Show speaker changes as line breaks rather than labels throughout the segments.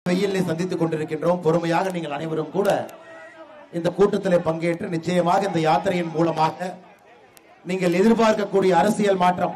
வெயிலை சந்தித்துக் கொண்டிருக்கின்றோம். பொறுமையாக நீங்கள் அனைவரும் கூட இந்த கூட்டத்தில் பங்கேற்று நிச்சயமாக இந்த யாத்திரையின் மூலமாக நீங்கள் எதிர்பார்க்கக்கூடிய அரசியல் மாற்றம்.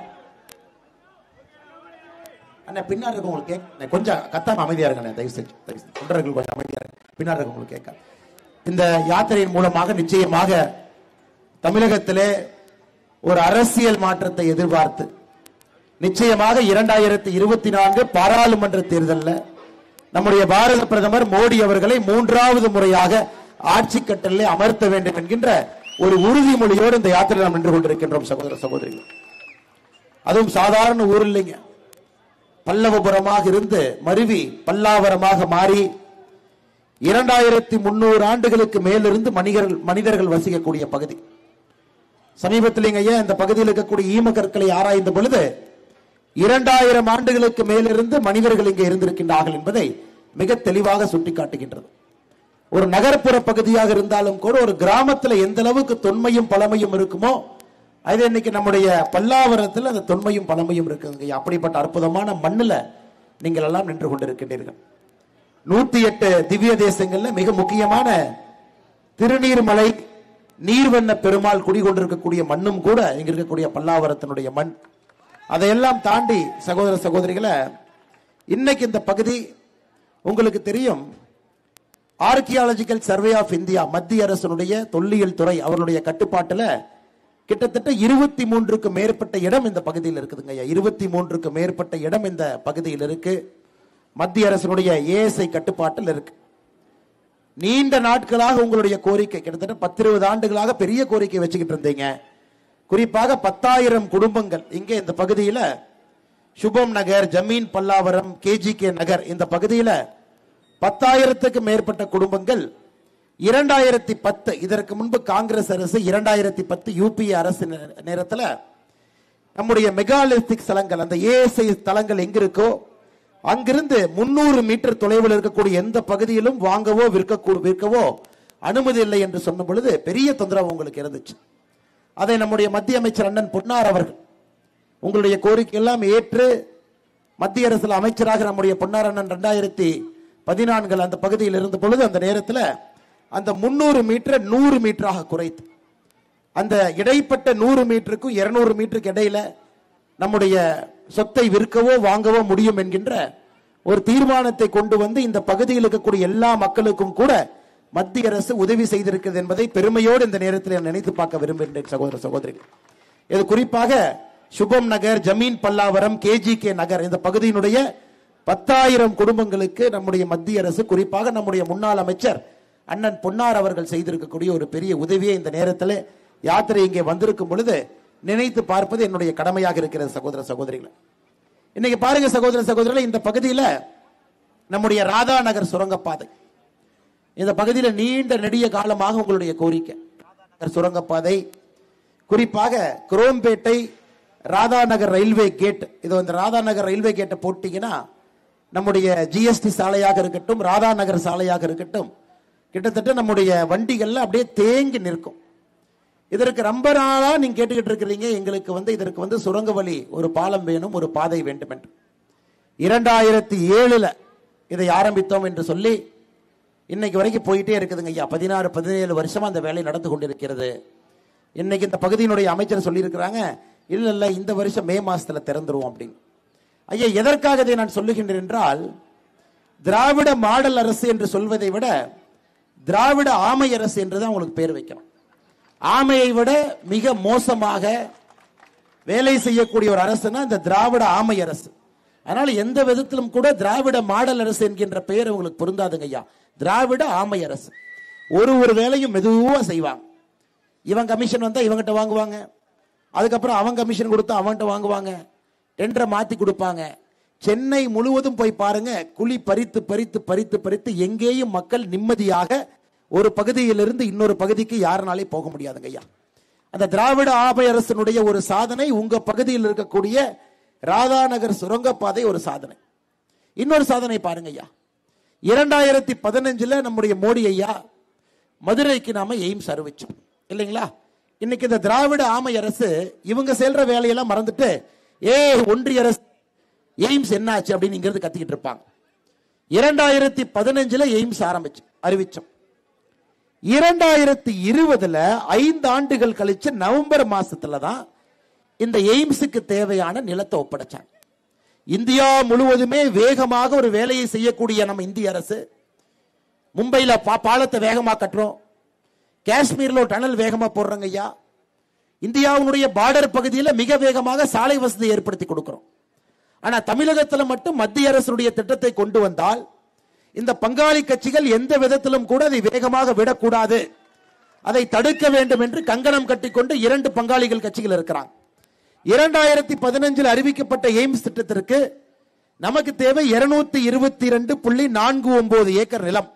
பின்னாடி இருக்க உங்களுக்கு கேட்க கொஞ்சம் கத்தாம அமைதியா இருங்க. தயவு செஞ்சு தொண்டர்கள் கொஞ்சம் அமைதியா இருங்க. பின்னாடி இருக்க உங்களுக்கு கேட்க. இந்த யாத்திரையின் மூலமாக நிச்சயமாக தமிழகத்திலே ஒரு அரசியல் மாற்றத்தை எதிர்பார்த்து நிச்சயமாக 2024 பாராளுமன்ற தேர்தலில் நம்முடைய பாரத பிரதமர் மோடி அவர்களை 3வது முறையாக ஆட்சி கட்டலில் அமர்த்த வேண்டும் என்கின்ற ஒரு உறுதிமொழியோடு இந்த யாத்திரை நாம் நின்று கொண்டிருக்கின்றோம் சகோதர சகோதரிகள். அதுவும் சாதாரண ஊர் இல்லைங்க. பல்லவபுரமாக இருந்து மருவி பல்லாவரமாக மாறி 2300 ஆண்டுகளுக்கு மேலிருந்து மனிதர்கள் வசிக்கக்கூடிய பகுதி. சமீபத்தில் இந்த பகுதியில் இருக்கக்கூடிய ஈம கற்களை ஆராய்ந்த பொழுது 2000 ஆண்டுகளுக்கு மேலிருந்து மனிதர்கள் இங்கே இருந்திருக்கின்றார்கள் என்பதை மிக தெளிவாக சுட்டிக்காட்டுகின்றது. ஒரு நகர்ப்புற பகுதியாக இருந்தாலும் கூட ஒரு கிராமத்தில் எந்த அளவுக்கு தொன்மையும் பழமையும் இருக்குமோ அது இன்னைக்கு நம்முடைய பல்லாவரத்தில் அந்த தொன்மையும் பழமையும் இருக்குங்க. அப்படிப்பட்ட அற்புதமான மண்ணில் நீங்கள் எல்லாம் நின்று கொண்டிருக்கின்றீர்கள். 108 திவ்ய தேசங்கள்ல மிக முக்கியமான திருநீர்மலை நீர்வண்ண பெருமாள் குடிகொண்டிருக்கக்கூடிய மண்ணும் கூட இங்க இருக்கக்கூடிய பல்லாவரத்தினுடைய மண். அதையெல்லாம் தாண்டி சகோதர சகோதரிகளை இன்னைக்கு இந்த பகுதி உங்களுக்கு தெரியும். ஆர்கியாலஜிக்கல் சர்வே ஆஃப் இந்தியா மத்திய அரசினுடைய தொல்லியல் துறை அவர்களுடைய கட்டுப்பாட்டில் கிட்டத்தட்ட 23க்கு மேற்பட்ட இடம் இந்த பகுதியில் இருக்குதுங்க. 23க்கு மேற்பட்ட இடம் இந்த பகுதியில் இருக்கு. மத்திய அரசினுடைய ஏஎஸ்ஐ கட்டுப்பாட்டில் இருக்கு. நீண்ட நாட்களாக உங்களுடைய கோரிக்கை கிட்டத்தட்ட 10-20 ஆண்டுகளாக பெரிய கோரிக்கை வச்சுக்கிட்டு இருந்தீங்க. குறிப்பாக 10,000 குடும்பங்கள் இங்கே இந்த பகுதியில் சுபம் நகர், ஜமீன் பல்லாவரம், கேஜிகே நகர் இந்த பகுதியில் 10,000க்கு மேற்பட்ட குடும்பங்கள் 2010 இதற்கு முன்பு காங்கிரஸ் அரசு 2010 யூபிஏ அரசு நேரத்தில் நம்முடைய மெகாலித்திக் ஸ்தலங்கள் அந்த ஏஎஸ்ஐ ஸ்தலங்கள் எங்க இருக்கோ அங்கிருந்து 300 மீட்டர் தொலைவில் இருக்கக்கூடிய எந்த பகுதியிலும் வாங்கவோ விற்கவோ அனுமதி இல்லை என்று சொன்ன பொழுது பெரிய தொந்தரவு உங்களுக்கு இருந்துச்சு. அதை நம்முடைய மத்திய அமைச்சர் அண்ணன் பொன்னார் அவர்கள் உங்களுடைய கோரிக்கை எல்லாம் ஏற்று மத்திய அரசில் அமைச்சராக நம்முடைய பொன்னார் அண்ணன் 2014 அந்த பகுதியில் இருந்த பொழுது அந்த நேரத்தில் அந்த 300 மீட்டர் 100 மீட்டராக குறைத்து அந்த இடைப்பட்ட 100 மீட்டருக்கும் 200 மீட்டருக்கு இடையில நம்முடைய சொத்தை விற்கவோ வாங்கவோ முடியும் என்கின்ற ஒரு தீர்மானத்தை கொண்டு வந்து இந்த பகுதியில் இருக்கக்கூடிய எல்லா மக்களுக்கும் கூட மத்திய அரசு உதவி செய்திருக்கிறது என்பதை பெருமையோடு இந்த நேரத்தில் நினைத்து பார்க்க விரும்புகின்றேன் சகோதர சகோதரிகள். இது குறிப்பாக சுபம் நகர், ஜமீன் பல்லாவரம், கேஜிகே நகர் இந்த பகுதியினுடைய 10,000 குடும்பங்களுக்கு நம்முடைய மத்திய அரசு குறிப்பாக நம்முடைய முன்னாள் அமைச்சர் அண்ணன் பொன்னார் அவர்கள் செய்திருக்கக்கூடிய ஒரு பெரிய உதவியை இந்த நேரத்தில் யாத்திரை இங்கே வந்திருக்கும் பொழுது நினைத்து பார்ப்பது என்னுடைய கடமையாக இருக்கிறது சகோதர சகோதரிகள். இன்னைக்கு பாருங்க சகோதர சகோதரிகள், இந்த பகுதியில் நம்முடைய ராதா நகர் சுரங்கப்பாதை இந்த பகுதியில் நீண்ட நெடிய காலமாக உங்களுடைய கோரிக்கை ராதா நகர் சுரங்கப்பாதை குறிப்பாக குரோம்பேட்டை ராதா நகர் ரயில்வே கேட். இது இந்த ராதா நகர் ரயில்வே கேட்டை போட்டீங்கன்னா நம்முடைய ஜிஎஸ்டி சாலையாக இருக்கட்டும், ராதா நகர் சாலையாக இருக்கட்டும், கிட்டத்தட்ட நம்முடைய வண்டிகள்ல அப்படியே தேங்கி நிற்கும். இதற்கு ரொம்ப நாளா நீங்க கேட்டுக்கிட்டு இருக்கிறீங்க எங்களுக்கு இதற்கு சுரங்க வழி ஒரு பாலம் வேணும், ஒரு பாதை வேண்டும் என்று. 2007 இதை ஆரம்பித்தோம் என்று சொல்லி இன்னைக்கு வரைக்கும் போயிட்டே இருக்குதுங்க ஐயா. 16-17 வருஷமா அந்த வேலை நடந்து கொண்டிருக்கிறது. இன்னைக்கு இந்த பகுதியினுடைய அமைச்சர் சொல்லி இருக்கிறாங்க, இல்ல இந்த வருஷம் மே மாசத்துல திறந்துருவோம் அப்படின்னு. ஐயா, எதற்காக இதை நான் சொல்லுகின்றேன் என்றால், திராவிட மாடல் அரசு என்று சொல்வதை விட திராவிட ஆமை அரசு என்றுதான் உங்களுக்கு பேர் வைக்கணும். ஆமையை விட மிக மோசமாக வேலை செய்யக்கூடிய ஒரு அரசுனா இந்த திராவிட ஆமை அரசு. அதனால எந்த விதத்திலும் கூட திராவிட மாடல் அரசு என்கின்ற பெயர் உங்களுக்கு பொருந்தாதுங்க ஐயா. திராவிட ஆமை அரசு ஒரு வேலையும் மெதுவா செய்வாங்க. இவன் கமிஷன் வந்தா இவங்கிட்ட வாங்குவாங்க, அதுக்கப்புறம் அவன் கமிஷன் கொடுத்தா அவன்கிட்ட வாங்குவாங்க, டெண்டரை மாத்தி கொடுப்பாங்க. சென்னை முழுவதும் போய் பாருங்க, குழி பறித்து பறித்து பறித்து பறித்து எங்கேயும் மக்கள் நிம்மதியாக ஒரு பகுதியிலிருந்து இன்னொரு பகுதிக்கு யாருனாலே போக முடியாதுங்க ஐயா. அந்த திராவிட ஆபை அரசினுடைய ஒரு சாதனை உங்க பகுதியில் இருக்கக்கூடிய ராதாநகர் சுரங்கப்பாதை ஒரு சாதனை. இன்னொரு சாதனை பாருங்க ஐயா, 2015 நம்முடைய மோடி ஐயா மதுரைக்கு நாம எய்ம்ஸ் அறிவிச்சோம் இல்லைங்களா. இன்னைக்கு இந்த திராவிட ஆமை அரசு இவங்க செல்ற வேலையெல்லாம் மறந்துட்டு ஒன்றிய அரசு எய்ம்ஸ் என்னாச்சு அப்படின்னு இங்கிருந்து கத்திக்கிட்டு இருப்பாங்க. 2015 எய்ம்ஸ் அறிவிச்சோம். 2020 5 ஆண்டுகள் கழிச்சு நவம்பர் மாசத்துல தான் இந்த எய்ம்ஸுக்கு தேவையான நிலத்தை ஒப்படைச்சாங்க. இந்தியா முழுவதுமே வேகமாக ஒரு வேலையை செய்யக்கூடிய நம்ம இந்திய அரசு மும்பையில பாலத்தை வேகமா கட்டுறோம், காஷ்மீர்ல ஒரு டனல் வேகமா போடுறாங்க ஐயா. இந்தியாவுடைய பார்டர் பகுதியில் மிக வேகமாக சாலை வசதி ஏற்படுத்தி கொடுக்கிறோம். ஆனா தமிழகத்தில் மட்டும் மத்திய அரசுடைய திட்டத்தை கொண்டு வந்தால் இந்த பங்காளி கட்சிகள் எந்த விதத்திலும் கூட அதை வேகமாக விடக்கூடாது, அதை தடுக்க வேண்டும் என்று கங்கணம் கட்டிக்கொண்டு 2 பங்காளிகள் கட்சிகள் இருக்கிறாங்க. 2015 அறிவிக்கப்பட்ட எய்ம்ஸ் திட்டத்திற்கு நமக்கு தேவை 222.49 ஏக்கர் நிலம்,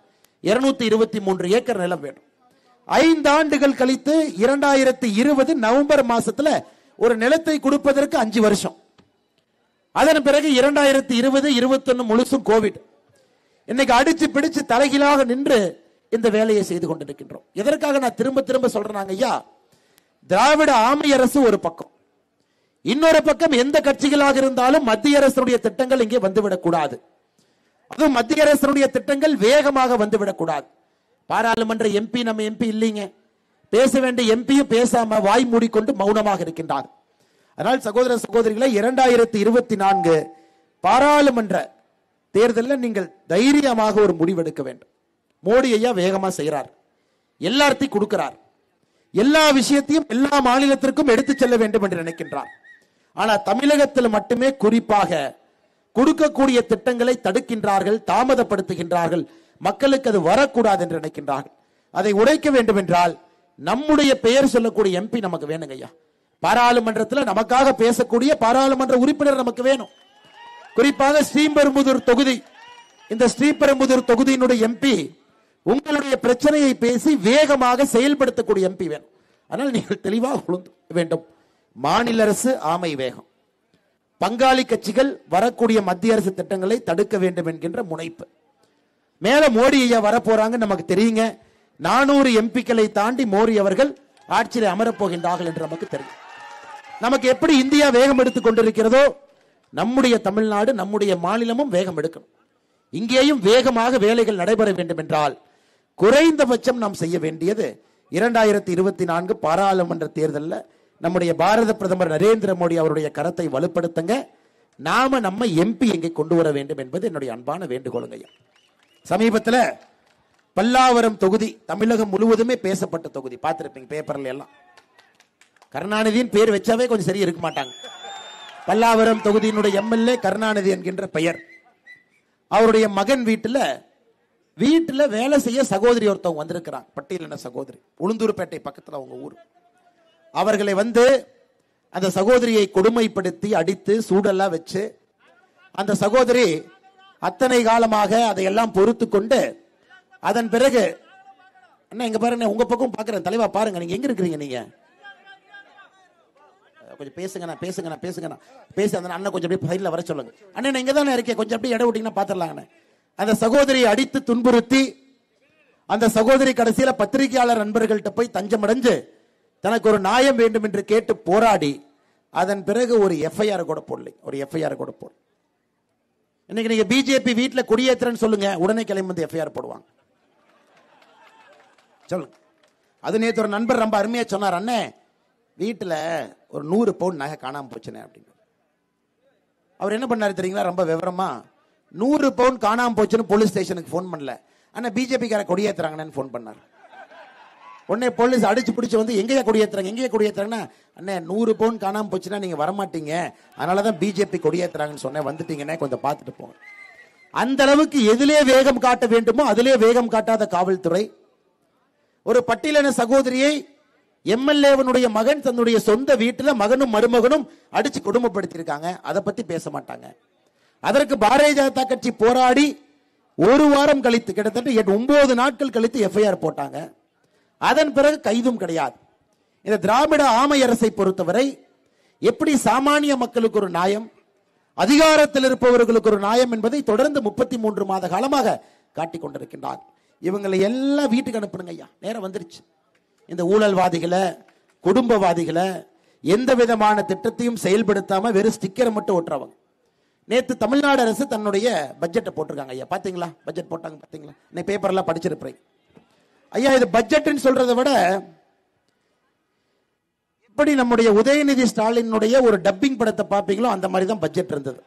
223 ஏக்கர் நிலம் வேண்டும். 5 ஆண்டுகள் கழித்து 2020 நவம்பர் மாசத்துல ஒரு நிலத்தை கொடுப்பதற்கு 5 வருஷம். அதன் பிறகு 2020, 21 முழுசும் கோவிட். இன்னைக்கு அடிச்சு பிடிச்சு தலைகீழாக நின்று இந்த வேலையை செய்து கொண்டிருக்கின்றோம். எதற்காக நான் திரும்ப திரும்ப சொல்றேன் ஐயா, திராவிட ஆமை அரசு ஒரு பக்கம், இன்னொரு பக்கம் எந்த கட்சிகளாக இருந்தாலும் மத்திய அரசுடைய திட்டங்கள் இங்கே வந்துவிடக் கூடாது. அதுவும் மத்திய அரசுடைய திட்டங்கள் வேகமாக வந்துவிடக் கூடாது. பாராளுமன்ற எம்பி நம்ம எம்பி இல்லைங்க, பேச வேண்டிய எம்பியும் பேசாம வாய் மூடிக்கொண்டு மௌனமாக இருக்கின்றார். அதனால் சகோதர சகோதரிகளை 2024 பாராளுமன்ற தேர்தலில் நீங்கள் தைரியமாக ஒரு முடிவெடுக்க வேண்டும். மோடி ஐயா வேகமா செய்யறார், எல்லாத்தையும் கொடுக்கிறார், எல்லா விஷயத்தையும் எல்லா மாநிலத்திற்கும் எடுத்து செல்ல வேண்டும் என்று நினைக்கின்றார். ஆனா தமிழகத்தில் மட்டுமே குறிப்பாக கொடுக்கக்கூடிய திட்டங்களை தடுக்கின்றார்கள், தாமதப்படுத்துகின்றார்கள், மக்களுக்கு அது வரக்கூடாது என்று நினைக்கின்றார்கள். அதை உடைக்க வேண்டும் என்றால் நம்முடைய பெயர் சொல்லக்கூடிய எம்பி நமக்கு வேணுங்க ஐயா. பாராளுமன்றத்தில் நமக்காக பேசக்கூடிய பாராளுமன்ற உறுப்பினர் நமக்கு வேணும். குறிப்பாக ஸ்ரீபெரும்புதூர் தொகுதி, இந்த ஸ்ரீபெரும்புதூர் தொகுதியினுடைய எம்பி உங்களுடைய பிரச்சனையை பேசி வேகமாக செயல்படுத்தக்கூடிய எம்பி வேணும். ஆனால் நீங்கள் தெளிவாக வேண்டும், மாநில அரசு ஆமை வேகம், பங்காளி கட்சிகள் வரக்கூடிய மத்திய அரசு திட்டங்களை தடுக்க வேண்டும் என்கின்ற முனைப்பு. மேல மோடி ஐயா வரப்போறாங்க நமக்கு தெரியுங்க. 400 எம்பிக்களை தாண்டி மோடி அவர்கள் ஆட்சியில் அமரப்போகின்றார்கள் என்று நமக்கு தெரியும். நமக்கு எப்படி இந்தியா வேகம் எடுத்துக் கொண்டிருக்கிறதோ நம்முடைய தமிழ்நாடு, நம்முடைய மாநிலமும் வேகம் எடுக்கணும். இங்கேயும் வேகமாக வேலைகள் நடைபெற வேண்டும் என்றால் குறைந்தபட்சம் நாம் செய்ய வேண்டியது 2024 பாராளுமன்ற தேர்தலில் நம்முடைய பாரத பிரதமர் நரேந்திர மோடி அவருடைய கரத்தை வலுப்படுத்துங்க. நாம நம்ம எம்பி எங்கே கொண்டு வர வேண்டும் என்பது என்னுடைய அன்பான வேண்டுகோளுங்க. சமீபத்தில் பல்லாவரம் தொகுதி தமிழகம் முழுவதுமே பேசப்பட்ட தொகுதி, பார்த்திருப்பீங்க பேப்பர்ல எல்லாம். கருணாநிதியின் பேர் வச்சாவே கொஞ்சம் சரி இருக்க மாட்டாங்க. பல்லாவரம் தொகுதியினுடைய எம்எல்ஏ கருணாநிதி என்கின்ற பெயர். அவருடைய மகன் வீட்டுல வேலை செய்ய சகோதரி ஒருத்தவங்க வந்திருக்கிறாங்க, பட்டியலின சகோதரி, உளுந்தூர்பேட்டை பக்கத்தில் அவங்க ஊர். அவர்களை வந்து அந்த சகோதரியை கொடுமைப்படுத்தி அடித்து சூடெல்லாம் வச்சு அந்த சகோதரி அத்தனை காலமாக அதையெல்லாம் பொறுத்து கொண்டு அதன் பிறகு அண்ணா இங்க பாருங்க, உங்க பக்கம் பாக்குறேன் தலைவா, பாருங்க நீங்க எங்க இருக்கிறீங்க, நீங்க கொஞ்சம் பேசுங்கண்ணா பேசி அந்த அண்ணன் கொஞ்சம் அப்படியே சைடில் வர சொல்லுங்க. அண்ணன் இங்க தானே இருக்கேன், கொஞ்சம் அப்படியே இட விட்டீங்கன்னா பாத்திரலாங்கண்ணே. அந்த சகோதரியை அடித்து துன்புறுத்தி அந்த சகோதரி கடைசியில பத்திரிகையாளர் நண்பர்கள்ட்ட போய் தஞ்சம் அடைஞ்சு தனக்கு ஒரு நியாயம் வேண்டும் என்று கேட்டு போராடி அதன் பிறகு ஒரு எஃப்ஐஆர் கூட போடல. இன்னைக்கு நீங்க பிஜேபி வீட்டுல குடியேற்றன்னு சொல்லுங்க, உடனே கிளம்பி வந்து எஃப்ஐஆர் போடுவாங்க. சொல்லுங்க. அது நேற்று ஒரு நண்பர் ரொம்ப அருமையா சொன்னார், அண்ணே வீட்டுல ஒரு 100 பவுன் நகை காணாம போச்சுனே அப்படின்னு. அவர் என்ன பண்ணாரு தெரியுங்களா, ரொம்ப விவரமா 100 பவுன் காணாம போச்சுன்னு போலீஸ் ஸ்டேஷனுக்கு போன் பண்ணல, ஆனா பிஜேபிக்கார கொடியேற்றுறாங்கன்னு போன் பண்ணார். உடனே போலீஸ் அடிச்சு பிடிச்சு வந்து எங்கேயா கொடியேற்றுறாங்கன்னா, அண்ணே 100 பவுன் காணாம போச்சுன்னா நீங்க வரமாட்டீங்க, அதனாலதான் பிஜேபி கொடியேற்றுறாங்கன்னு சொன்னேன், வந்துட்டீங்கன்னே கொஞ்சம் பார்த்துட்டு போங்க. அந்த அளவுக்கு எதிலே வேகம் காட்ட வேண்டுமோ அதிலே வேகம் காட்டாத காவல்துறை ஒரு பட்டியலின சகோதரியை எம்எல்ஏவனுடைய மகன் தன்னுடைய சொந்த வீட்டுல மகனும் மருமகனும் அடிச்சு கொடுமைப்படுத்தி இருக்காங்க, அதை பத்தி பேச மாட்டாங்க. அதற்கு பாரதிய ஜனதா கட்சி போராடி ஒரு வாரம் கழித்து கிட்டத்தட்ட 9 நாட்கள் கழித்து எஃப்ஐஆர் போட்டாங்க. அதன் பிறகு கைதும் கிடையாது. இந்த திராவிட ஆமை அரசை பொறுத்தவரை எப்படி சாமானிய மக்களுக்கு ஒரு நியாயம், அதிகாரத்தில் இருப்பவர்களுக்கு ஒரு நியாயம் என்பதை தொடர்ந்து 33 மாத காலமாக காட்டிக் கொண்டிருக்கின்றார். இவங்களை எல்லாம் வீட்டுக்கு அனுப்பணுங்க ஐயா, நேரம் வந்துருச்சு. இந்த ஊழல்வாதிகளை, குடும்பவாதிகளை, எந்த விதமான திட்டத்தையும் செயல்படுத்தாம வெறும் ஸ்டிக்கரை மட்டும் ஒட்டுறவங்க, நேற்று தமிழ்நாடு அரசு தன்னுடைய பட்ஜெட்டை போட்டிருக்காங்க ஐயா. பாத்தீங்களா? பட்ஜெட் போட்டாங்க பாத்தீங்களா? இன்னைக்கு பேப்பர்லாம் படிச்சிருப்பீங்க ஐயா. இது பட்ஜெட்னு சொல்றதை விட எப்படி நம்முடைய உதயநிதி ஸ்டாலினுடைய ஒரு டப்பிங் படத்தை பார்ப்பீங்களோ அந்த மாதிரி தான் பட்ஜெட் இருந்தது.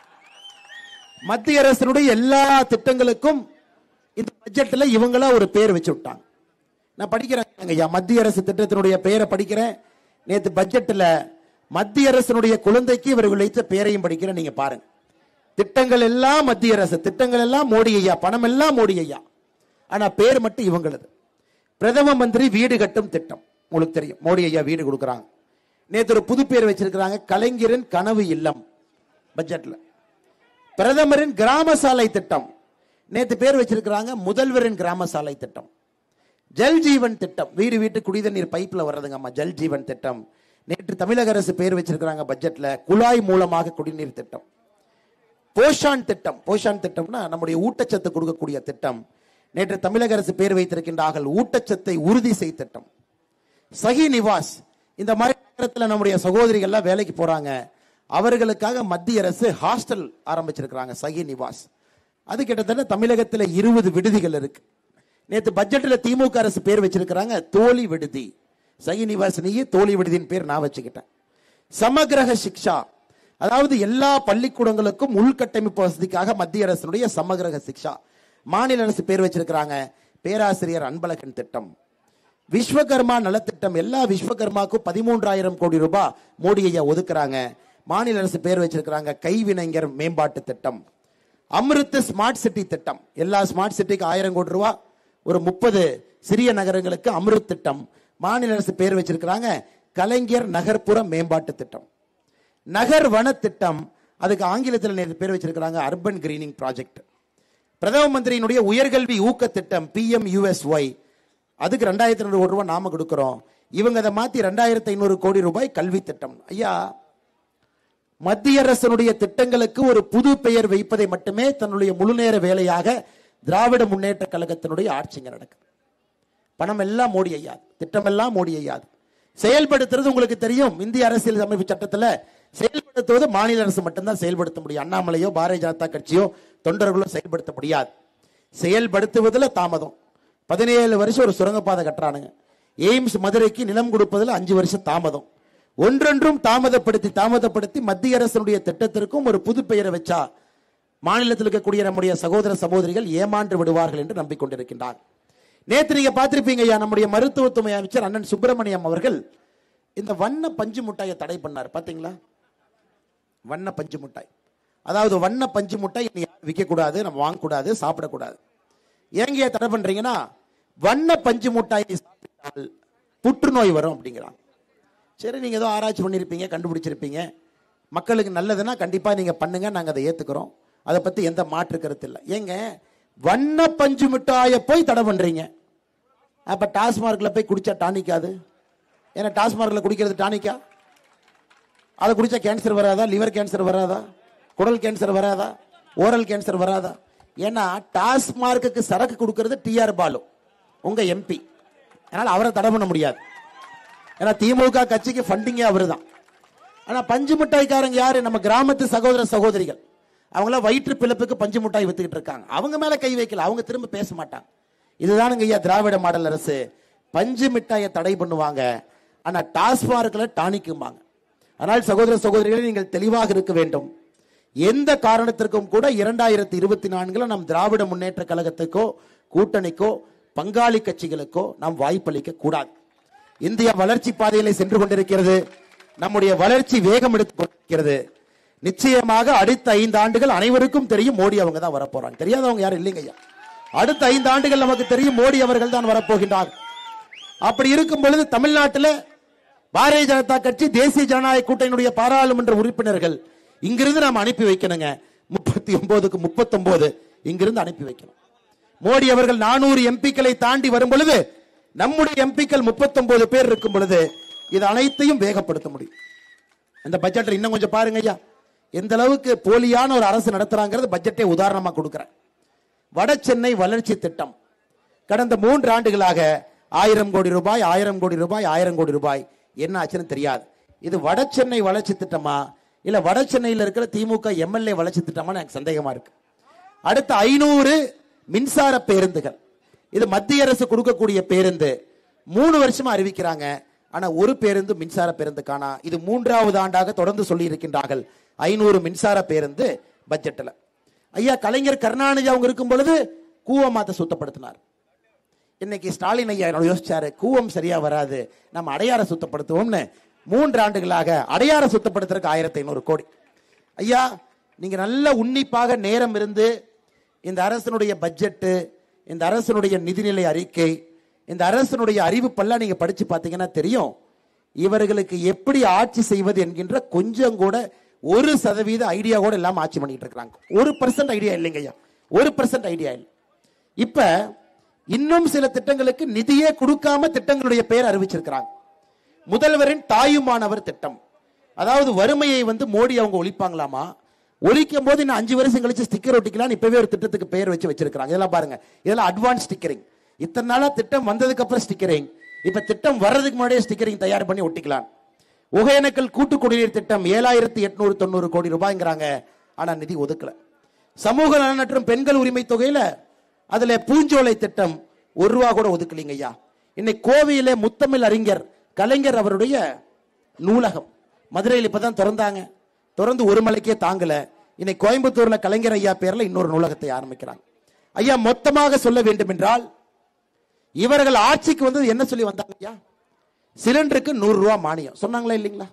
மத்திய அரசினுடைய எல்லா திட்டங்களுக்கும் இந்த பட்ஜெட்ல இவங்களா ஒரு பேர் வச்சு விட்டாங்க. நான் படிக்கிறேன் ஐயா, மத்திய அரசு திட்டத்தினுடைய பெயரை படிக்கிறேன். நேற்று பட்ஜெட்ல மத்திய அரசினுடைய குழந்தைக்கு இவர்கள் வைத்த பெயரையும் படிக்கிறேன். நீங்க பாருங்க, திட்டங்கள் எல்லாம் மத்திய அரசு, திட்டங்கள் எல்லாம் மோடி ஐயா, பணம் எல்லாம் மோடி ஐயா, ஆனா பேர் மட்டும் இவங்களது. பிரதம மந்திரி வீடு கட்டும் திட்டம் உங்களுக்கு தெரியும், மோடி ஐயா வீடு கொடுக்கறாங்க. நேற்று ஒரு புது பேர் வச்சிருக்காங்க, கலைஞரின் கனவு இல்லம். பட்ஜெட்ல பிரதமரின் கிராம சாலை திட்டம், நேற்று பேர் வச்சிருக்காங்க முதல்வரின் கிராம சாலை திட்டம். ஜல் ஜீவன் திட்டம், வீடு வீட்டு குடிநீர் பைப்ல வர்றதுங்க அம்மா, ஜல் ஜீவன் திட்டம். நேற்று தமிழக அரசு பேர் வச்சிருக்காங்க பட்ஜெட்ல குழாய் மூலமாக குடிநீர் திட்டம். போஷான் திட்டம், போஷான் திட்டம்னா நம்முடைய ஊட்டச்சத்து கொடுக்கக்கூடிய திட்டம். நேற்று தமிழக அரசு பேர் வைத்திருக்கின்றார்கள் ஊட்டச்சத்தை உறுதி செய் திட்டம். சகி நிவாஸ், இந்த மாதிரி நேரத்தில் நம்முடைய சகோதரிகள்லாம் வேலைக்கு போறாங்க, அவர்களுக்காக மத்திய அரசு ஹாஸ்டல் ஆரம்பிச்சிருக்கிறாங்க, சகி நிவாஸ். அது கிட்டத்தட்ட தமிழகத்தில் 20 விடுதிகள் இருக்கு. நேற்று பட்ஜெட்ல திமுக அரசு பேர் வச்சிருக்கிறாங்க தோழி விடுதி. சகி நிவாஸ் நீ, தோழி விடுதியின் பேர் நான் வச்சுக்கிட்டேன். சமகிரக சிக்ஷா, அதாவது எல்லா பள்ளிக்கூடங்களுக்கும் உள்கட்டமைப்பு வசதிக்காக மத்திய அரசினுடைய சமகிரக சிக்ஷா. மாநில அரசு பேர் வச்சிருக்கிறாங்க பேராசிரியர் அன்பழகன் திட்டம். விஸ்வகர்மா நலத்திட்டம், எல்லா விஸ்வகர்மாக்கும் 13,000 கோடி ரூபாய் மோடி ஐயா ஒதுக்குறாங்க. மாநில அரசு பேர் வச்சிருக்கிறாங்க கைவினைஞர் மேம்பாட்டு திட்டம். அமிர்த் ஸ்மார்ட் சிட்டி திட்டம், எல்லா ஸ்மார்ட் சிட்டிக்கு 1000 கோடி ரூபாய், ஒரு 30 சிறிய நகரங்களுக்கு அமிர்த் திட்டம். மாநில அரசு பேர் வச்சிருக்கிறாங்க கலைஞர் நகர்ப்புற மேம்பாட்டு திட்டம். நகர் வன திட்டம், அதுக்கு ஆங்கிலத்தில் பேர் வச்சிருக்கிறாங்க அர்பன் கிரீனிங் ப்ராஜெக்ட். பிரதம மந்திரியினுடைய உயர்கல்வி ஊக்க திட்டம் PMUSY, அதுக்கு 2,200 கோடி ரூபாய் நாம கொடுக்கிறோம். இவங்க அதை மாத்தி 2,500 கோடி ரூபாய் கல்வி திட்டம். ஐயா, மத்திய அரசினுடைய திட்டங்களுக்கு ஒரு புது பெயர் வைப்பதை மட்டுமே தன்னுடைய முழுநேர வேலையாக திராவிட முன்னேற்ற கழகத்தினுடைய ஆட்சிங்க நடக்குது. பணம் எல்லாம் மோடி ஐயா, திட்டம் எல்லாம் மோடி ஐயா. செயல்படுத்துறது உங்களுக்கு தெரியும், இந்திய அரசியல் அமைப்பு சட்டத்தில் செயல்படுத்துவது மாநில அரசு மட்டும்தான் செயல்படுத்த முடியும். அண்ணாமலையோ பாரதிய ஜனதா கட்சியோ தொண்டர்களோ செயல்படுத்த முடியாது. செயல்படுத்துவதில் தாமதம். 17 வருஷம் ஒரு சுரங்கப்பாதை கட்டுறானுங்க. எய்ம்ஸ் மதுரைக்கு நிலம் கொடுப்பதில் 5 வருஷம் தாமதம். ஒன்றொன்றும் தாமதப்படுத்தி மத்திய அரசுடைய திட்டத்திற்கும் ஒரு புது பெயரை வச்சா மாநிலத்தில் இருக்கக்கூடிய நம்முடைய சகோதர சகோதரிகள் ஏமாண்டு விடுவார்கள் என்று நம்பிக்கொண்டிருக்கின்றார். நேற்று நீங்க பார்த்திருப்பீங்க ஐயா, நம்முடைய மருத்துவத்துறை அமைச்சர் அண்ணன் சுப்பிரமணியம் அவர்கள் இந்த வண்ண பஞ்சு மிட்டாயை தடை பண்ணார். பாத்தீங்களா? வண்ண பஞ்சு மிட்டாய், அதாவது வண்ண பஞ்சு மிட்டாய் விற்க கூடாது, நம்ம வாங்கக்கூடாது, சாப்பிடக்கூடாது. ஏங்க தடை பண்றீங்கன்னா, வண்ண பஞ்சு மிட்டாயை சாப்பிட்டால் புற்றுநோய் வரும் அப்படிங்கிறாங்க. சரி, நீங்க ஏதோ ஆராய்ச்சி பண்ணிருப்பீங்க, கண்டுபிடிச்சிருப்பீங்க, மக்களுக்கு நல்லதுன்னா கண்டிப்பா நீங்க பண்ணுங்க, நாங்க அதை ஏத்துக்கிறோம், அதை பத்தி எந்த மாற்று கருத்து இல்லை. ஏங்க வண்ண பஞ்சு மிட்டாயை போய் தடை பண்றீங்க, அப்ப டாஸ்மார்க்ல போய் குடிச்சா டானிக்காது? ஏன்னா டாஸ்மார்க்ல குடிக்கிறது டானிக்கா? அதை குடிச்சா கேன்சர் வராதா? லிவர் கேன்சர் வராதா? குடல் கேன்சர் வராதா? ஓரல் கேன்சர் வராதா? ஏன்னா டாஸ்மார்க்கு சரக்கு கொடுக்கிறது டிஆர் பாலு, உங்க எம்பி. அதனால அவரை தடை பண்ண முடியாது. ஏன்னா திமுக கட்சிக்கு ஃபண்டிங்கே அவரு தான். ஆனா பஞ்சு மிட்டாய்க்காரங்க யாரு? நம்ம கிராமத்து சகோதர சகோதரிகள். அவங்கள வயிற்று பிளப்புக்கு பஞ்சு மிட்டாய் வித்துக்கிட்டு இருக்காங்க. அவங்க மேல கை வைக்கல, அவங்க திரும்ப பேச மாட்டாங்க. இதுதானுங்க ஐயா திராவிட மாடல் அரசு. பஞ்சு மிட்டாயை தடை பண்ணுவாங்க, ஆனா டாஸ்மார்க்ல டானிக்குமாங்க. ஆனால் சகோதர சகோதரிகளை நீங்கள் தெளிவாக இருக்க வேண்டும். எந்த காரணத்திற்கும் கூட 2024 நம் திராவிட முன்னேற்ற கழகத்துக்கோ கூட்டணிக்கோ பங்காளி கட்சிகளுக்கோ நாம் வாய்ப்பளிக்க கூடாது. இந்தியா வளர்ச்சி பாதையிலே சென்று கொண்டிருக்கிறது. நம்முடைய வளர்ச்சி வேகம் எடுத்துக் கொண்டிருக்கிறது. நிச்சயமாக அடுத்த 5 ஆண்டுகள் அனைவருக்கும் தெரியும் மோடி அவங்க தான் வரப்போறாங்க. தெரியாதவங்க யாரும் இல்லைங்க ஐயா. அடுத்த 5 ஆண்டுகள் நமக்கு தெரியும் மோடி அவர்கள் தான் வரப்போகின்றார். அப்படி இருக்கும் பொழுது தமிழ்நாட்டில் பாரதிய ஜனதா கட்சி தேசிய ஜனநாயக கூட்டணியுடைய பாராளுமன்ற உறுப்பினர்கள் இங்கிருந்து நாம் அனுப்பி வைக்கணுங்க. 39க்கு 39 இங்கிருந்து அனுப்பி வைக்கணும். மோடி அவர்கள் 400 எம்பிக்களை தாண்டி வரும் பொழுது நம்முடைய எம்பிக்கள் 39 பேர் இருக்கும் பொழுது இது அனைத்தையும் வேகப்படுத்த முடியும். அந்த பட்ஜெட்ல இன்னும் கொஞ்சம் பாருங்க ஐயா, எந்த அளவுக்கு போலியான ஒரு அரசு நடத்துறாங்கிறது பட்ஜெட்டை உதாரணமா கொடுக்கிறேன். வட சென்னை வளர்ச்சி திட்டம் கடந்த 3 ஆண்டுகளாக 1000 கோடி ரூபாய் 1000 கோடி ரூபாய் 1000 கோடி ரூபாய் என்ன ஆச்சுன்னு தெரியாது. இது வட சென்னை வளர்ச்சி திட்டமா இல்ல வட சென்னையில் இருக்கிற திமுக எம்எல்ஏ வளர்ச்சி திட்டமா எனக்கு சந்தேகமா இருக்கு. அடுத்த 500 மின்சார பேருந்துகள், இது மத்திய அரசு கொடுக்கக்கூடிய பேருந்து 3 வருஷமா அறிவிக்கிறாங்க. ஆனா ஒரு பேருந்து மின்சார பேருந்து காணா. இது 3வது ஆண்டாக தொடர்ந்து சொல்லி இருக்கின்றார்கள் 500 மின்சார பேருந்து பட்ஜெட்ல. ஐயா கலைஞர் கருணாநிதி அவங்க இருக்கும் பொழுது கூவமாத்த சுத்தப்படுத்தினார். இன்னைக்கு ஸ்டாலின் ஐயா யோசிச்சாரு, கூவம் சரியா வராது, நம்ம அடையாற சுத்தப்படுத்துவோம்னு 3 ஆண்டுகளாக அடையாற சுத்தப்படுத்துறதுக்கு 1500 கோடி. ஐயா நீங்க நல்ல உன்னிப்பாக நேரம் இருந்து இந்த அரசனுடைய பட்ஜெட்டு, இந்த அரசனுடைய நிதிநிலை அறிக்கை, இந்த அரசனுடைய அறிவிப்பெல்லாம் நீங்க படிச்சு பார்த்தீங்கன்னா தெரியும், இவர்களுக்கு எப்படி ஆட்சி செய்வது என்கின்ற கொஞ்சம் கூட 1% ஐடியா கூட இல்லாம ஆட்சி பண்ணிட்டு இருக்காங்க. 1% ஐடியா இல்லைங்க ஐயா, 1% ஐடியா இல்லை. இப்ப இன்னும் சில திட்டங்களுக்கு நிதியே கொடுக்காம திட்டங்களுடைய பெயர் அறிவிச்சிருக்கிறாங்க. முதல்வரின் தாயுமானவர் திட்டம், அதாவது வறுமையை மோடி அவங்க ஒழிப்பாங்களாமா. ஒழிக்கும் போது இன்னும் 5 வருஷம் கழிச்சு ஸ்டிக்கர் ஒட்டிக்கலாம் இப்பவே ஒரு திட்டத்துக்கு பெயர் வச்சிருக்காங்க. இதெல்லாம் பாருங்க, இதெல்லாம் அட்வான்ஸ் ஸ்டிக்கரிங். இத்தனை நாளா திட்டம் வந்ததுக்கு அப்புறம் ஸ்டிக்கரிங், இப்ப திட்டம் வர்றதுக்கு முன்னாடியே ஸ்டிக்கரிங் தயார் பண்ணி ஒட்டிக்கலாம். ஒகேனக்கல் கூட்டு குடிநீர் திட்டம் 7890 கோடி ரூபாய்ங்கிறாங்க, ஆனா நிதி ஒதுக்கல. சமூக நலன் மற்றும் பெண்கள் உரிமை தொகையில அதுல பூஞ்சோலை திட்டம் 1 ரூபா கூட ஒதுக்கலீங்க ஐயா. இன்னைக்கு கோவையில முத்தமிழ் அறிஞர் கலைஞர் அவருடைய நூலகம் மதுரையில் இப்பதான் திறந்தாங்க, திறந்து ஒரு மலைக்கே தாங்கல. இன்னைக்கு கோயம்புத்தூர்ல கலைஞர் ஐயா பேர்ல இன்னொரு நூலகத்தை ஆரம்பிக்கிறாங்க. ஐயா மொத்தமாக சொல்ல வேண்டும் என்றால் இவர்கள் ஆட்சிக்கு வந்து என்ன சொல்லி வந்தாங்க ஐயா? சிலிண்டருக்கு 100 ரூபாய் மானியம் சொன்னாங்களா இல்லைங்களா?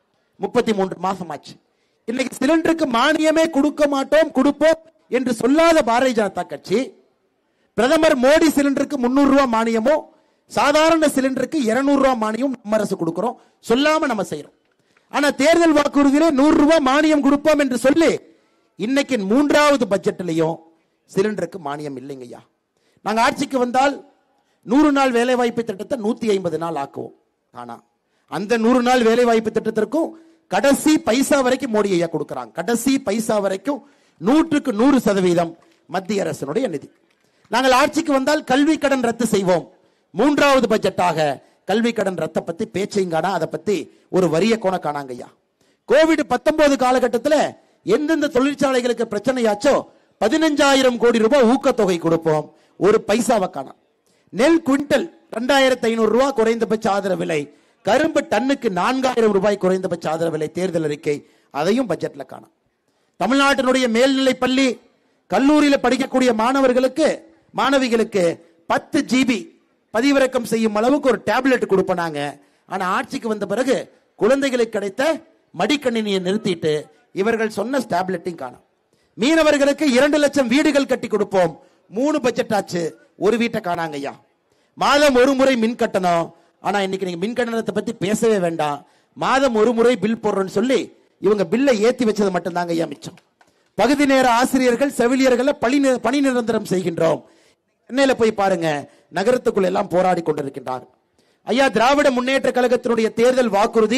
33 மாசம் ஆச்சு. இன்னைக்கு சிலிண்டருக்கு மானியமே கொடுக்க மாட்டோம், கொடுப்போம் என்று சொல்லாத பாரதிய ஜனதா கட்சி பிரதமர் மோடி சிலிண்டருக்கு 300 ரூபாய் மானியமோ சாதாரண சிலிண்டருக்கு 200 ரூபாய் மானியம் நம்ம அரசு கொடுக்கிறோம் சொல்லாம நம்ம செய்யறோம். ஆனா தேர்தல் வாக்குறுதியிலே 100 ரூபாய் மானியம் கொடுப்போம் என்று சொல்லி இன்னைக்கு 3வது பட்ஜெட்லயும் சிலிண்டருக்கு மானியம் இல்லைங்க ஐயா. நாங்க ஆட்சிக்கு வந்தால் 100 நாள் வேலை வாய்ப்பு திட்டத்தை 150 நாள் ஆக்குவோம். ஆனா அந்த 100 நாள் வேலை வாய்ப்பு திட்டத்திற்கும் கடைசி பைசா வரைக்கும் மோடி ஐயா கொடுக்கிறாங்க. கடைசி பைசா வரைக்கும் 100க்கு 100% மத்திய அரசினுடைய நிதி. நாங்கள் ஆட்சிக்கு வந்தால் கல்வி கடன் ரத்து செய்வோம். 3வது பட்ஜெட்டாக கல்வி கடன் ரத்த பத்தி பேச்சையும் காணா, அதை பத்தி ஒரு வரிய கோண காணாங்க ஐயா. கோவிட்-19 காலகட்டத்தில் எந்தெந்த தொழிற்சாலைகளுக்கு பிரச்சனையாச்சோ 15,000 கோடி ரூபாய் ஊக்கத்தொகை கொடுப்போம், ஒரு பைசாவை காணோம். நெல் குவிண்டல் 2,500 ரூபாய் குறைந்தபட்ச ஆதரவு விலை, கரும்பு டன்னுக்கு 4,000 ரூபாய் குறைந்தபட்ச ஆதரவு விலை தேர்தல் அறிக்கை, அதையும் பட்ஜெட்ல காணோம். தமிழ்நாட்டினுடைய மேல்நிலை பள்ளி கல்லூரியில் படிக்கக்கூடிய மாணவிகளுக்கு 10 GB பதிவிறக்கம் செய்யும் அளவுக்கு ஒரு டேப்லெட் கொடுப்பாங்க. ஆனா ஆட்சிக்கு வந்த பிறகு குழந்தைகளுக்கு கிடைத்த மடிக்கணினியை நிறுத்திட்டு இவர்கள் சொன்ன டேப்லெட்டையும் காணோம். மீனவர்களுக்கு 2 லட்சம் வீடுகள் கட்டி கொடுப்போம், 3 பட்ஜெட் ஆச்சு, ஒரு வீட்டை காணாங்க ஐயா. மாதம் ஒரு முறை மின் கட்டணம், ஆனா இன்னைக்கு நீங்க மின் கட்டணத்தை பத்தி பேசவே வேண்டாம். மாதம் ஒரு முறை பில் போடுறோம்னு சொல்லி இவங்க பில்லை ஏத்தி வச்சது மட்டும்தாங்க ஐயா மிச்சம். பகுதி நேர ஆசிரியர்கள் செவிலியர்களை பணி நிரந்தரம் செய்கின்றோம். சென்னையில போய் பாருங்க, நகரத்துக்குள்ள எல்லாம் போராடி கொண்டிருக்கின்றார்கள். ஐயா திராவிட முன்னேற்ற கழகத்தினுடைய தேர்தல் வாக்குறுதி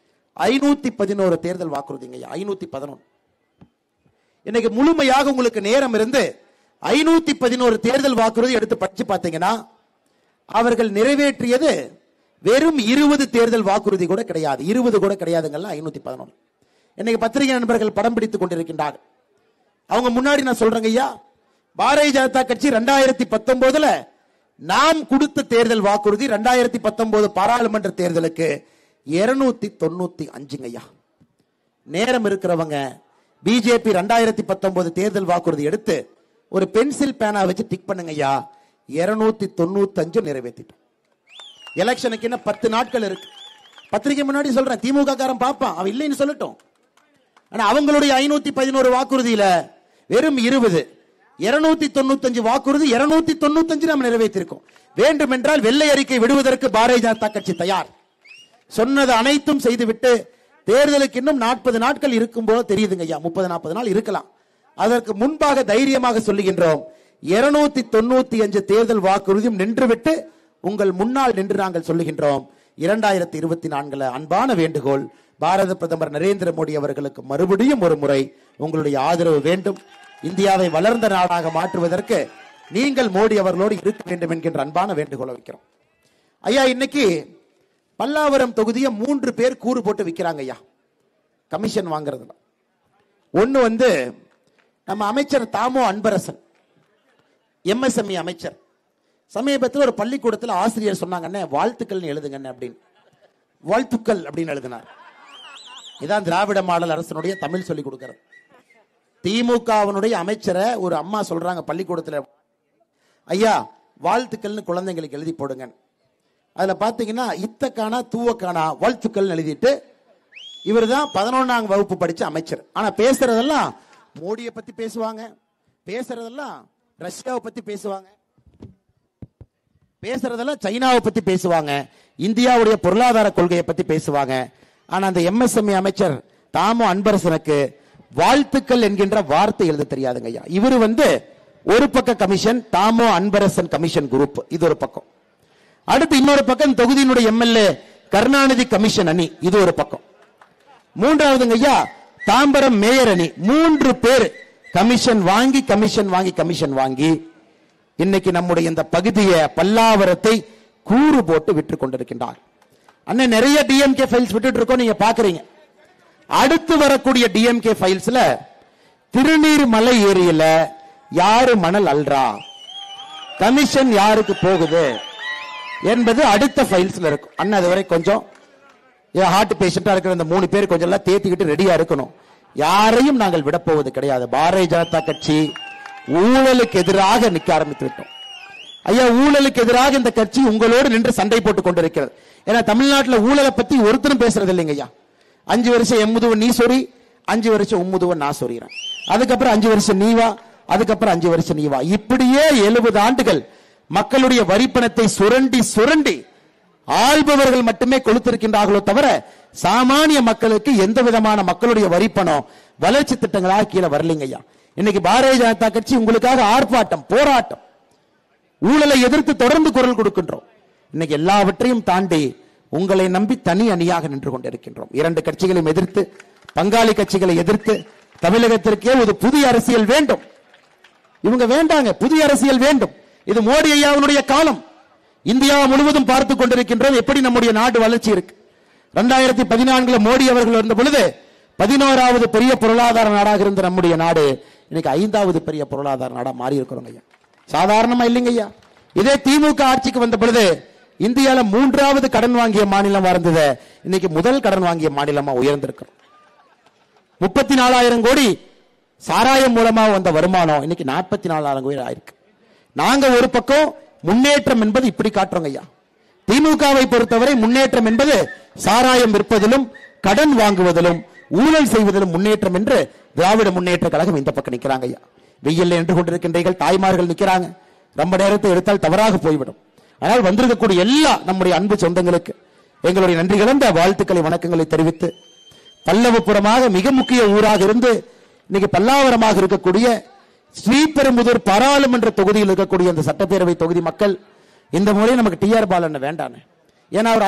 511 தேர்தல் வாக்குறுதிங்க ஐயா, 511. இன்னைக்கு முழுமையாக உங்களுக்கு நேரம் இருந்து 511 தேர்தல் வாக்குறுதி எடுத்து படிச்சு பார்த்தீங்கன்னா அவர்கள் நிறைவேற்றியது வெறும் 20 தேர்தல் வாக்குறுதி கூட கிடையாது, 20 கூட கிடையாதுங்கல்ல 511. இன்னைக்கு பத்திரிகை நண்பர்கள் படம் பிடித்துக் கொண்டிருக்கின்றார்கள். அவங்க முன்னாடி நான் சொல்றேங்க ஐயா, பாரதிய ஜனதா கட்சி 2019 நாம் கொடுத்த தேர்தல் வாக்குறுதி 2019 பாராளுமன்ற தேர்தலுக்கு 295 ஐயா. நேரம் இருக்கிறவங்க பிஜேபி 2019 தேர்தல் வாக்குறுதி எடுத்து ஒரு பென்சில் பேனா வச்சு டிக் பண்ணுங்க ஐயா, 295 நிறைவேற்றிட்டோம். எலெக்ஷனுக்கு என்ன 10 நாட்கள் இருக்கு. பத்திரிகை முன்னாடி சொல்றேன், திமுக காரன் பாப்பான், அவன் இல்லைன்னு சொல்லட்டும். ஆனா அவங்களுடைய 511 வாக்குறுதியில வெறும் 20, 295 வாக்குறுதி 295 நாம் நிறைவேற்றிருக்கோம். வேண்டும் என்றால் வெள்ளை அறிக்கை விடுவதற்கு பாரதிய ஜனதா கட்சி தயார். சொன்னது அனைத்தும் செய்துவிட்டு தேர்தலுக்கு இன்னும் 40 நாட்கள் இருக்கும் போது தெரியுதுங்க ஐயா, 30-40 நாள் இருக்கலாம். அதற்கு முன்பாக தைரியமாக சொல்லுகின்றோம், 295 தேர்தல் வாக்குறுதியும் நின்றுவிட்டு உங்கள் முன்னால் நின்று நாங்கள் சொல்லுகின்றோம், 2024 அன்பான வேண்டுகோள், பாரத பிரதமர் நரேந்திர மோடி அவர்களுக்கு மறுபடியும் ஒரு முறை உங்களுடைய ஆதரவு வேண்டும். இந்தியாவை வளர்ந்த நாடாக மாற்றுவதற்கு நீங்கள் மோடி அவர்களோடு இருக்க வேண்டும் என்கின்ற அன்பான வேண்டுகோளை வைக்கிறோம். ஐயா இன்னைக்கு பல்லாவரம் தொகுதியை 3 பேர் கூறு போட்டு விற்கிறாங்க ஐயா. கமிஷன் வாங்குறதுல. ஒன்று நம்ம அமைச்சர் தாமோ அன்பரசன், MSME அமைச்சர், சமீபத்தில் ஒரு பள்ளிக்கூடத்தில் ஆசிரியர் சொன்னாங்கன்னு வாழ்த்துக்கள் எழுதுங்கன்னு அப்படின்னு, வாழ்த்துக்கள் அப்படின்னு எழுதினார். இதான் திராவிட மாடல் அரசனுடைய தமிழ் சொல்லி கொடுக்கிறது. திமுகவினுடைய அமைச்சரை ஒரு அம்மா சொல்றாங்க பள்ளிக்கூடத்தில், ஐயா வாழ்த்துக்கள்னு குழந்தைங்களுக்கு எழுதி போடுங்க. அதுல பாத்தீங்கன்னா இத்தக்கானா தூவக்கானா வாழ்த்துக்கள் எழுதிட்டு, இவர் தான் 11ஆம் வகுப்பு படிச்ச அமைச்சர். ஆனா பேசுறதெல்லாம் மோடியை பத்தி பேசுவாங்க, பேசுறதெல்லாம் ரஷ்யாவை பத்தி பேசுவாங்க, பேசுறதெல்லாம் சைனாவை பத்தி பேசுவாங்க, இந்தியாவுடைய பொருளாதார கொள்கையை பத்தி பேசுவாங்க. ஆனா அந்த MSME அமைச்சர் தாமோ அன்பரசனுக்கு வாழ்த்துக்கள் என்கின்ற வார்த்தை எழுத தெரியாதுங்க ஐயா. இவரு ஒரு பக்க commission, Thamo Anbarasan commission group, இது ஒரு பக்கம். அடுத்து இன்னொரு பக்கம் தொகுதியினுடைய MLA கருணாநிதி கமிஷன் அணி, இது ஒரு பக்கம். மூன்றாவதுங்க ஐயா தாம்பரம் மேயர் அணி. 3 பேர் கமிஷன் வாங்கி கமிஷன் வாங்கி கமிஷன் வாங்கி இன்னைக்கு நம்முடைய இந்த பகுதியை பல்லாவரத்தை கூறு போட்டு விற்று கொண்டிருக்கின்றார். அண்ணன் நிறைய DMK ஃபைல்ஸ் விட்டுட்டு இருக்கோம், நீங்க பாக்குறீங்க. அடுத்து வரக்கூடிய DMK ஃபைல்ஸ்ல திருநீர்மலை ஏரியில யாரு மணல் அல்றா, கமிஷன் யாருக்கு போகுது என்பது அடுத்த ஃபைல்ஸ்ல இருக்கும். அண்ணன் அதுவரை கொஞ்சம் ஹார்ட் பேஷண்டா இருக்கிற இந்த 3 பேர் கொஞ்சம் எல்லாம் தேத்திக்கிட்டு ரெடியா இருக்கணும். யாரையும் நாங்கள் விட போவது கிடையாது. பாரதிய ஜனதா கட்சி ஊழலுக்கு எதிராக நிற்க ஆரம்பித்து விட்டோம் ஐயா. ஊழலுக்கு எதிராக இந்த கட்சி உங்களோடு நின்று சண்டை போட்டுக் கொண்டிருக்கிறது. ஏன்னா தமிழ்நாட்டில் ஊழலை பத்தி ஒருத்தரும் பேசுறது இல்லைங்க ஐயா. 5 வருஷம் எம்முதுவன் நீ சொறி, 5 வருஷம் உம்முதுவன் நான் சொறிறேன், அதுக்கப்புறம் 5 வருஷம் நீ வா, அதுக்கப்புறம் 5 வருஷம் நீ வா. இப்படியே 70 ஆண்டுகள் மக்களுடைய வரிப்பணத்தை சுரண்டி சுரண்டி ஆள்பவர்கள் மட்டுமே கொளுத்திருக்கின்றார்களோ தவிர சாமானிய மக்களுக்கு எந்த விதமான மக்களுடைய வரிப்பணம் வளர்ச்சி திட்டங்களாக கீழே வரலைங்க ஐயா. இன்னைக்கு பாரதிய ஜனதா கட்சி உங்களுக்காக ஆர்ப்பாட்டம், போராட்டம், ஊழலை எதிர்த்து தொடர்ந்து குரல் கொடுக்கின்றோம். இன்னைக்கு எல்லாவற்றையும் தாண்டி உங்களை நம்பி தனி அணியாக நின்று கொண்டிருக்கின்றோம். 2 கட்சிகளையும் எதிர்த்து, பங்காளி கட்சிகளை எதிர்த்து தமிழகத்திற்கே ஒரு புதிய அரசியல் வேண்டும். இவங்க வேண்டாங்க, புதிய அரசியல் வேண்டும். இது மோடி ஐயாவுடைய காலம். இந்தியா முழுவதும் பார்த்து கொண்டிருக்கின்றோம் எப்படி நம்முடைய நாடு வளர்ச்சி இருக்கு. 2014 மோடி அவர்கள் இருந்த பொழுது 11வது பெரிய பொருளாதார நாடாக இருந்த நம்முடைய நாடு இன்னைக்கு 5வது பெரிய பொருளாதார நாடா மாறி இருக்கிறோம் ஐயா. சாதாரணமா இல்லைங்க ஐயா. இதே திமுக ஆட்சிக்கு வந்த பொழுது இந்தியால 3வது கடன் வாங்கிய மாநிலம் இருந்தது, இன்னைக்கு முதல் கடன் வாங்கிய மாநிலமா உயர்ந்திருக்கிறோம். 34,000 கோடி சாராயம் மூலமா வந்த வருமானம் இன்னைக்கு 44,000 கோடி ஆயிருக்கு. நாங்க ஒரு பக்கம் முன்னேற்றம் என்பது இப்படி காட்டுறோங்க ஐயா. திமுகவை பொறுத்தவரை முன்னேற்றம் என்பது சாராயம் விற்பதிலும் கடன் வாங்குவதிலும் ஊழல் செய்வதிலும் முன்னேற்றம் என்று திராவிட முன்னேற்ற கழகம் இந்த பக்கம் நிற்கிறாங்க ஐயா. வெயில்ல நின்று கொண்டிருக்கின்றீர்கள், தாய்மார்கள் நிற்கிறாங்க, ரொம்ப நேரத்தை எடுத்தால் தவறாக போய்விடும். ஆனால் வந்திருக்கக்கூடிய எல்லா நம்முடைய அன்பு சொந்தங்களுக்கு எங்களுடைய நன்றி கலந்த வாழ்த்துக்களை வணக்கங்களை தெரிவித்து, பல்லவபுரமாக மிக முக்கிய ஊராக இருந்து இன்னைக்கு பல்லாவரமாக இருக்கக்கூடிய ஸ்ரீபெரும்புதூர் பாராளுமன்ற தொகுதியில் இருக்கக்கூடிய அந்த சட்டப்பேரவை தொகுதி மக்கள் இந்த முறை நமக்கு TR பாலன் வேண்டானே. ஏன்னா அவர்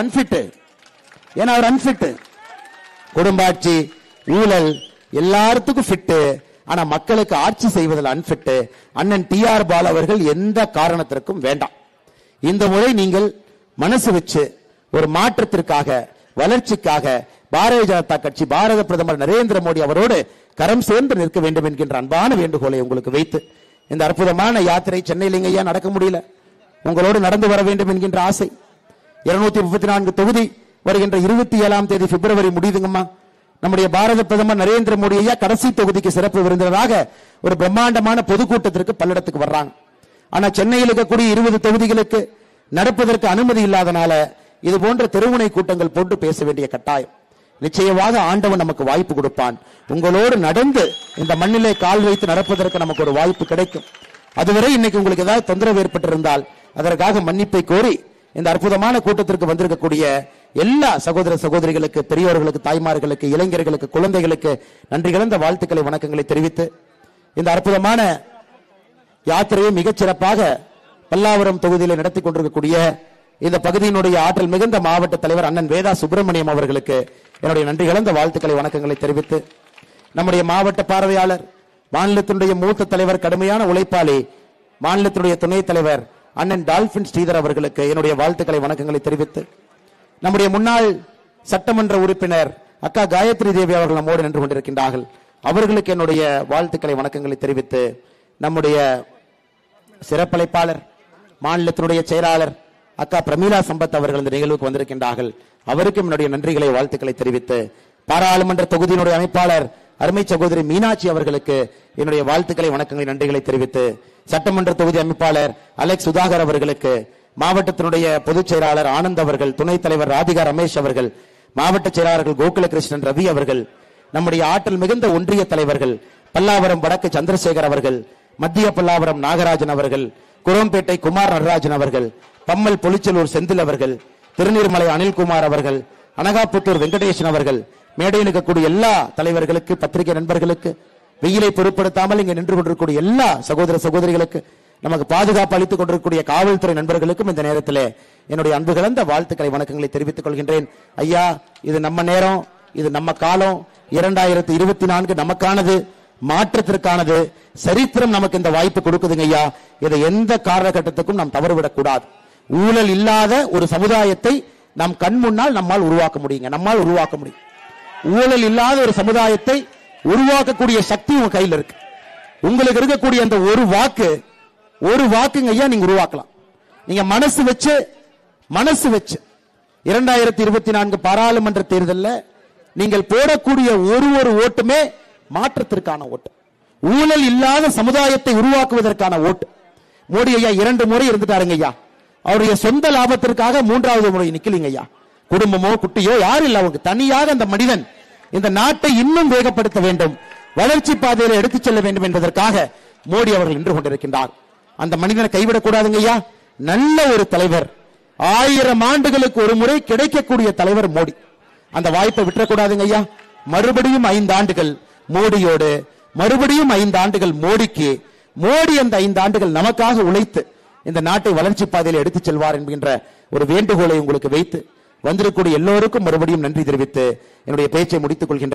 அன்பிட், குடும்பாட்சி ஊழல் எல்லாத்துக்கும் ஃபிட்டு, ஆனா மக்களுக்கு ஆட்சி செய்வதில் அன்பிட்டு. அண்ணன் TR பால் அவர்கள் எந்த காரணத்திற்கும் வேண்டாம். இந்த முறை நீங்கள் மனசு வச்சு ஒரு மாற்றத்திற்காக, வளர்ச்சிக்காக பாரதிய ஜனதா கட்சி, பாரத பிரதமர் நரேந்திர மோடி அவரோடு கரம் சேர்ந்து நிற்க வேண்டும் என்கின்ற அன்பான வேண்டுகோளை உங்களுக்கு வைத்து இந்த அற்புதமான யாத்திரை சென்னையில ஐயா நடக்க முடியல, உங்களோடு நடந்து வர வேண்டும் என்கின்ற ஆசை. 234 தொகுதி வருகின்ற 27ஆம் தேதி பிப்ரவரி முடியுதுங்கம்மா. நம்முடைய பாரத பிரதமர் நரேந்திர மோடி ஐயா கடைசி தொகுதிக்கு சிறப்பு விருந்தினராக ஒரு பிரம்மாண்டமான பொதுக்கூட்டத்திற்கு பல்லடத்துக்கு வர்றாங்க. ஆனா சென்னையில் இருக்கக்கூடிய 20 தொகுதிகளுக்கு நடப்பதற்கு அனுமதி இல்லாதனால இது போன்ற தெருமுனை கூட்டங்கள் போட்டு பேச வேண்டிய கட்டாயம். நிச்சயமாக ஆண்டவன் நமக்கு வாய்ப்பு கொடுப்பான். உங்களோடு நடந்து இந்த மண்ணிலே கால் வைத்து நடப்பதற்கு நமக்கு ஒரு வாய்ப்பு கிடைக்கும். அதுவரை இன்னைக்கு உங்களுக்கு ஏதாவது தொந்தரவு ஏற்பட்டிருந்தால் அதற்காக மன்னிப்பை கோரி இந்த அற்புதமான கூட்டத்திற்கு வந்திருக்கக்கூடிய எல்லா சகோதர சகோதரிகளுக்கு, பெரியவர்களுக்கு, தாய்மார்களுக்கு, இளைஞர்களுக்கு, குழந்தைகளுக்கு நன்றி கலந்த வாழ்த்துக்களை வணக்கங்களை தெரிவித்து இந்த அற்புதமான யாத்திரையை மிகச் சிறப்பாக பல்லாவரம் தொகுதியில் நடத்தி கொண்டிருக்கக்கூடிய இந்த பகுதியினுடைய ஆற்றல் மிகுந்த மாவட்ட தலைவர் அண்ணன் வேதா சுப்பிரமணியம் அவர்களுக்கு என்னுடைய நன்றி கலந்த வாழ்த்துக்களை வணக்கங்களை தெரிவித்து, நம்முடைய மாவட்ட பார்வையாளர், மாநிலத்தினுடைய மூத்த தலைவர், கடுமையான உழைப்பாளி, மாநிலத்தினுடைய துணைத் தலைவர் அண்ணன் டால்பின் ஸ்ரீதர் அவர்களுக்கு என்னுடைய வாழ்த்துக்களை வணக்கங்களை தெரிவித்து, நம்முடைய முன்னாள் சட்டமன்ற உறுப்பினர் அக்கா காயத்ரி தேவி அவர்கள் நம்மோடு நின்று கொண்டிருக்கின்றார்கள். அவர்களுக்கு என்னுடைய வாழ்த்துக்களை வணக்கங்களை தெரிவித்து, நம்முடைய சிறப்பழைப்பாளர் மாநிலத்தினுடைய செயலாளர் அக்கா பிரமீளா சம்பத் அவர்கள் இந்த நிகழ்வுக்கு வந்திருக்கின்றார்கள். அவருக்கும் என்னுடைய நன்றிகளை வாழ்த்துக்களை தெரிவித்து, பாராளுமன்ற தொகுதியினுடைய அமைப்பாளர் அருமை சகோதரி மீனாட்சி அவர்களுக்கு என்னுடைய வாழ்த்துக்களை வணக்கங்களை நன்றிகளை தெரிவித்து, சட்டமன்ற தொகுதி அமைப்பாளர் அலெக்ஸ் சுதாகர் அவர்களுக்கு, மாவட்டத்தினுடைய பொதுச் செயலாளர் ஆனந்த் அவர்கள், துணைத் தலைவர் ராதிகா ரமேஷ் அவர்கள், மாவட்ட செயலாளர்கள் கோகுலகிருஷ்ணன் ரவி அவர்கள், நம்முடைய ஆற்றல் மிகுந்த ஒன்றிய தலைவர்கள் பல்லாவரம் வடக்கு சந்திரசேகர் அவர்கள், மத்திய பல்லாவரம் நாகராஜன் அவர்கள், குரோம்பேட்டை குமார் நடராஜன் அவர்கள், பம்மல் பொலிச்சலூர் செந்தில் அவர்கள், திருநீர்மலை அனில்குமார் அவர்கள், அனகாப்புத்தூர் வெங்கடேசன் அவர்கள், மேடையில் இருக்கக்கூடிய எல்லா தலைவர்களுக்கு, பத்திரிகை நண்பர்களுக்கு, வெயிலை பொருட்படுத்தாமல் இங்கே நின்று கொண்டிருக்கக்கூடிய எல்லா சகோதர சகோதரிகளுக்கு, நமக்கு பாதுகாப்பு அளித்துக் கொண்டிருக்கக்கூடிய காவல்துறை நண்பர்களுக்கும் இந்த நேரத்தில் என்னுடைய அன்பு கலந்த வாழ்த்துக்களை வணக்கங்களை தெரிவித்துக் கொள்கின்றேன். ஐயா, இது நம்ம நேரம், இது நம்ம காலம். 2024 நமக்கானது, மாற்றத்திற்கானது. சரித்திரம் நமக்கு இந்த வாய்ப்பு கொடுக்குதுங்க ஐயா. இதை எந்த காலகட்டத்துக்கும் நாம் தவறுவிடக் கூடாது. ஊழல் இல்லாத ஒரு சமுதாயத்தை நம் கண் முன்னால் நம்மால் உருவாக்க முடியுங்க. நம்மால் உருவாக்க முடியும். ஊழல் இல்லாத ஒரு சமுதாயத்தை உருவாக்கக்கூடிய சக்தி உங்க கையில் இருக்கு. உங்களுக்கு இருக்கக்கூடிய அந்த ஒரு வாக்குங்க ஐயா, நீங்க உருவாக்கலாம். நீங்க மனசு வச்சு 2024 பாராளுமன்ற தேர்தலில் நீங்கள் போடக்கூடிய ஒரு ஓட்டுமே மாற்றத்திற்கான ஓட்டு, ஊழல் இல்லாத சமுதாயத்தை உருவாக்குவதற்கான ஓட்டு. மோடி ஐயா 2 முறை இருந்துட்டாருங்க ஐயா. அவருடைய சொந்த லாபத்திற்காக 3வது முறை நிக்கலீங்க ஐயா. குடும்பமோ குட்டியோ யாரும் இல்ல, அவங்க தனியாக அந்த மனிதன் இந்த நாட்டை இன்னும் வேகப்படுத்த வேண்டும், வளர்ச்சி பாதையில் எடுத்துச் செல்ல வேண்டும் என்பதற்காக மோடி அவர்கள் நின்று கொண்டிருக்கின்றார். அந்த மனிதனை கைவிடக் கூடாதுங்க ஐயா. நல்ல ஒரு தலைவர், 1000 ஆண்டுகளுக்கு ஒரு முறை கிடைக்கக்கூடிய தலைவர் மோடி. அந்த வாய்ப்பை விட்டுறக்கூடாதுங்க ஐயா. மறுபடியும் 5 ஆண்டுகள் மோடியோடு, மறுபடியும் 5 ஆண்டுகள் மோடிக்கு, மோடி அந்த 5 ஆண்டுகள் நமக்காக உழைத்து இந்த நாட்டை வளர்ச்சி பாதையில் எடுத்துச் செல்வார் என்கின்ற ஒரு வேண்டுகோளை உங்களுக்கு வைத்து வந்திருக்கக்கூடிய எல்லோருக்கும் மறுபடியும் நன்றி தெரிவித்து என்னுடைய பேச்சை முடித்துக் கொள்கின்றேன்.